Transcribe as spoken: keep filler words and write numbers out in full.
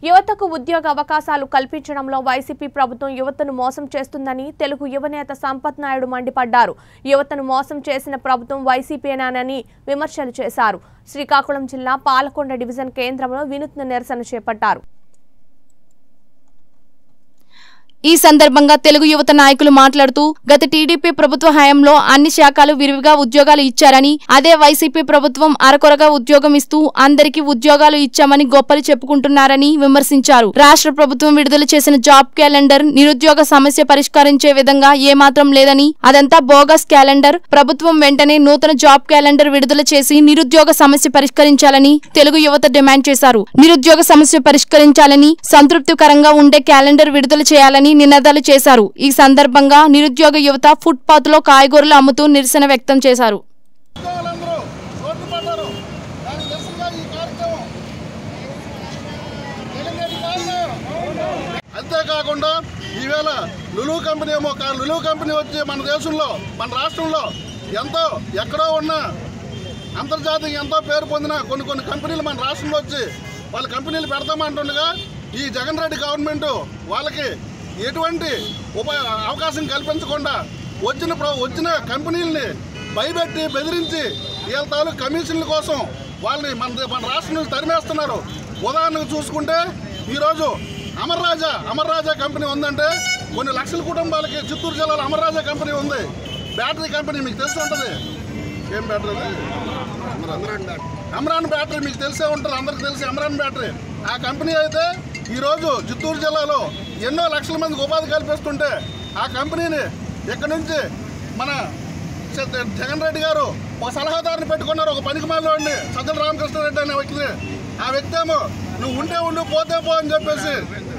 యువతకు ఉద్యోగ అవకాశాలు కల్పించడంలో వైసీపీ ప్రభుత్వం యువతను మోసం చేస్తుందని తెలుగు యువనేత సంపత్ నాయుడు మండిపడ్డారు. యువతను మోసం చేసిన ప్రభుత్వం వైసీపీనేనని విమర్శలు చేశారు. శ్రీకాకుళం జిల్లా పాలకొండ డివిజన్ కేంద్రంలో వినూత్న నిరసన చేపట్టారు. ఈ సందర్భంగా తెలుగు యువత నాయకులు మాట్లాడుతూ గత టీడీపీ ప్రభుత్వ హయాంలో అన్ని శాఖలు విరివిగా ఉద్యోగాలు ఇచ్చారని, అదే వైసీపీ ప్రభుత్వం అరకొరగా ఉద్యోగం ఇస్తూ అందరికీ ఉద్యోగాలు ఇచ్చామని గొప్పలు చెప్పుకుంటున్నారని విమర్శించారు. రాష్ట్ర ప్రభుత్వం విడుదల చేసిన జాబ్ క్యాలెండర్ నిరుద్యోగ సమస్య పరిష్కరించే విధంగా ఏమాత్రం లేదని, అదంతా బోగస్ క్యాలెండర్. ప్రభుత్వం వెంటనే నూతన జాబ్ క్యాలెండర్ విడుదల చేసి నిరుద్యోగ సమస్య పరిష్కరించాలని తెలుగు యువత డిమాండ్ చేశారు. నిరుద్యోగ సమస్య పరిష్కరించాలని, సంతృప్తికరంగా ఉండే క్యాలెండర్ విడుదల చేయాలని నినాదాలు చేశారు. ఈ సందర్భంగా నిరుద్యోగ యువత ఫుట్ పాత్ లో కాయగూరలు అమ్ముతూ నిరసన వ్యక్తం చేశారు. అంతేకాకుండా ఈవేళ లులు కంపెనీ ఏమో లులు కంపెనీ వచ్చి మన దేశంలో మన రాష్ట్రంలో ఎంతో ఎక్కడో ఉన్న అంతర్జాతీయ ఎంతో పేరు పొందిన కొన్ని కొన్ని కంపెనీలు మన రాష్ట్రంలో వచ్చి వాళ్ళ కంపెనీలు పెడతామంటుండగా ఈ జగన్ రెడ్డి గవర్నమెంట్ వాళ్ళకి ఎటువంటి ఉప అవకాశం కల్పించకుండా వచ్చిన వచ్చిన కంపెనీలని భయపెట్టి బెదిరించి వీళ్ళ తాలూకు కమిషన్ల కోసం వాళ్ళని మన మన రాష్ట్రం నుంచి తరిమేస్తున్నారు. ఉదాహరణకు చూసుకుంటే ఈరోజు అమర్ రాజా అమర్ రాజా కంపెనీ ఉందంటే కొన్ని లక్షల కుటుంబాలకి చిత్తూరు జిల్లాలో అమర్ రాజా కంపెనీ ఉంది. బ్యాటరీ కంపెనీ మీకు తెలిసి ఉంటుంది. ఏం బ్యాటరీ? అమరాన్ బ్యాటరీ మీకు తెలిసే ఉంటుంది, అందరికి తెలిసి అమరాన్ బ్యాటరీ. ఆ కంపెనీ అయితే ఈరోజు చిత్తూరు జిల్లాలో ఎన్నో లక్షల మందికి ఉపాధి కల్పిస్తుంటే ఆ కంపెనీని ఇక్కడ నుంచి మన జగన్ రెడ్డి గారు ఒక సలహాదారుని పెట్టుకున్నారు, ఒక పనికిమాలినోడిని, సజ్జల రామకృష్ణారెడ్డి అనే వ్యక్తిని. ఆ వ్యక్తి ఏమో నువ్వు ఉంటే ఉండు పోతే పో అని చెప్పేసి